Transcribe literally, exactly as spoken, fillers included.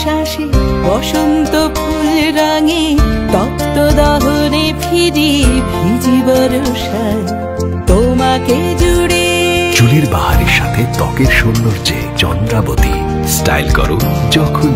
নিঃশ্বাসে বসন্ত ফুল রাঙে তপ্ত দহনে ফিরি ভিজি বর্ষায় তোমাকে জুড়ে। চুলের বাহারের সাথে ত্বকের সৌন্দর্যে চন্দ্রাবতী। স্টাইল করো যখন